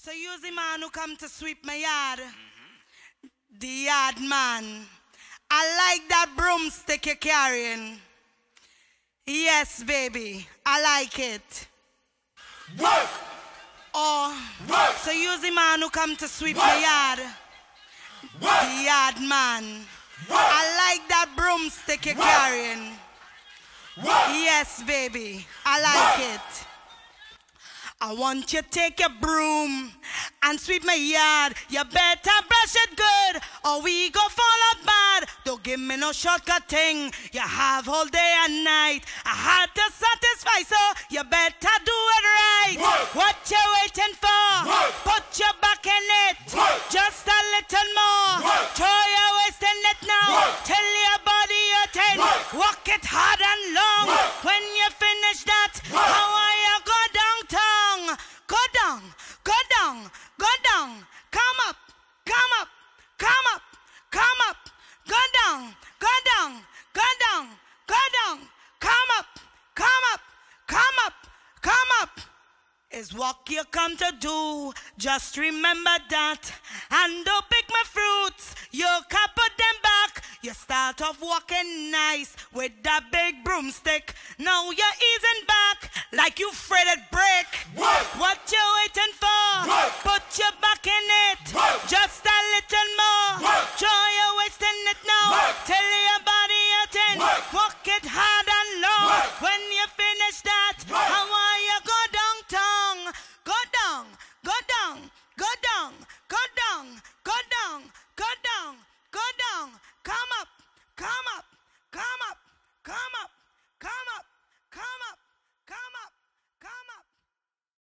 So use the man who come to sweep my yard. The yard man. I like that broomstick you're carrying. Yes, baby. I like it. Work! Oh, Work! so use the man who come to sweep my yard. Work! The yard man. Work! I like that broomstick you're carrying. Work! Yes, baby. I like it. I want you to take your broom and sweep my yard. You better brush it good or we go fall out bad. Don't give me no shortcut thing. You have all day and night. I had to satisfy, so you better do it right. Work. What you waiting for? Work. Put your back in it. Work. Just a little more. Work. Throw your waist in it now. Work. Tell your body you're 10. Work. Walk it hard and long. Work. When you finish that, Work. how are you go downtown? Go down, go down, go down. Come up, come up, come up, come up. Go down, go down, go down, go down. Come up, come up, come up, come up. Is what you come to do. Just remember that. And don't pick my fruits. You can put them back. You start off walking nice with that big broomstick. Now you're easing back like you fretted break.